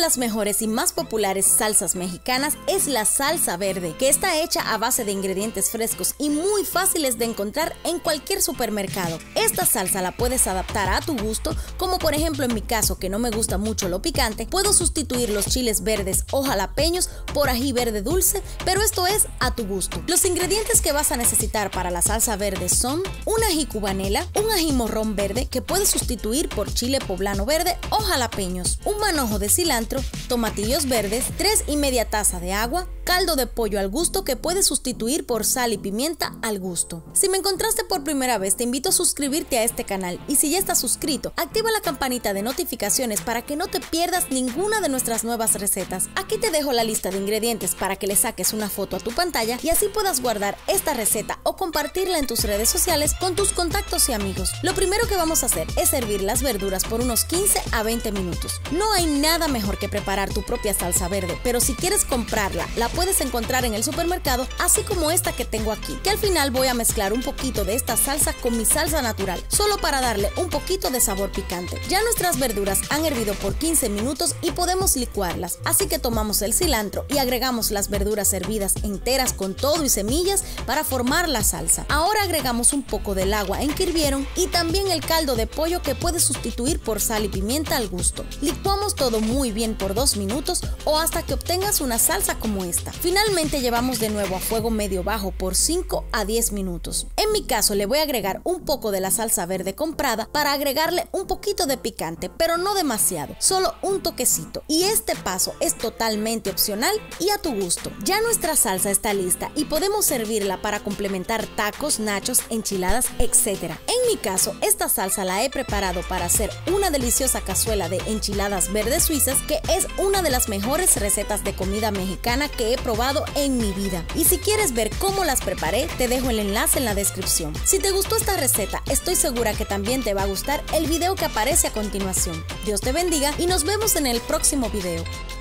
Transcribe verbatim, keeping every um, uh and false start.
las mejores y más populares salsas mexicanas es la salsa verde, que está hecha a base de ingredientes frescos y muy fáciles de encontrar en cualquier supermercado. Esta salsa la puedes adaptar a tu gusto, como por ejemplo en mi caso, que no me gusta mucho lo picante, puedo sustituir los chiles verdes o jalapeños por ají verde dulce, pero esto es a tu gusto. Los ingredientes que vas a necesitar para la salsa verde son un ají cubanela, un ají morrón verde que puedes sustituir por chile poblano verde o jalapeños, un manojo de cilantro, tomatillos verdes, tres y media taza de agua, caldo de pollo al gusto que puedes sustituir por sal y pimienta al gusto. Si me encontraste por primera vez, te invito a suscribirte a este canal y si ya estás suscrito, activa la campanita de notificaciones para que no te pierdas ninguna de nuestras nuevas recetas. Aquí te dejo la lista de ingredientes para que le saques una foto a tu pantalla y así puedas guardar esta receta o compartirla en tus redes sociales con tus contactos y amigos. Lo primero que vamos a hacer es servir las verduras por unos quince a veinte minutos. No hay nada mejor que preparar tu propia salsa verde, pero si quieres comprarla, la puedes encontrar en el supermercado, así como esta que tengo aquí, que al final voy a mezclar un poquito de esta salsa con mi salsa natural, solo para darle un poquito de sabor picante. Ya nuestras verduras han hervido por quince minutos y podemos licuarlas, así que tomamos el cilantro y agregamos las verduras hervidas enteras con todo y semillas para formar la salsa. Ahora agregamos un poco del agua en que hirvieron y también el caldo de pollo que puedes sustituir por sal y pimienta al gusto. Licuamos todo muy bien por dos minutos o hasta que obtengas una salsa como esta. Finalmente llevamos de nuevo a fuego medio bajo por cinco a diez minutos. En mi caso le voy a agregar un poco de la salsa verde comprada para agregarle un poquito de picante, pero no demasiado, solo un toquecito. Y este paso es totalmente opcional y a tu gusto. Ya nuestra salsa está lista y podemos servirla para complementar tacos, nachos, enchiladas, etcétera. En mi caso, esta salsa la he preparado para hacer una deliciosa cazuela de enchiladas verdes suizas, que es una de las mejores recetas de comida mexicana que he probado en mi vida. Y si quieres ver cómo las preparé, te dejo el enlace en la descripción. Si te gustó esta receta, estoy segura que también te va a gustar el video que aparece a continuación. Dios te bendiga y nos vemos en el próximo video.